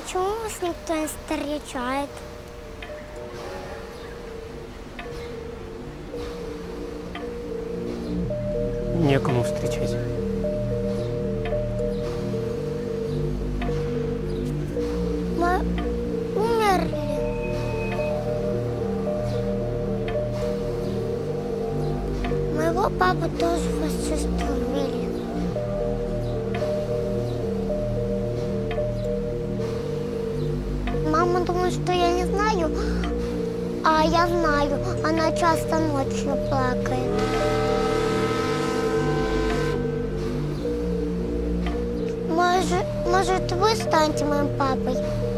Почему вас никто не встречает? Некому встречать. Мы умерли. Моего папу тоже фашисты убили. Мама думает, что я не знаю, а я знаю. Она часто ночью плакает. Может, вы станете моим папой?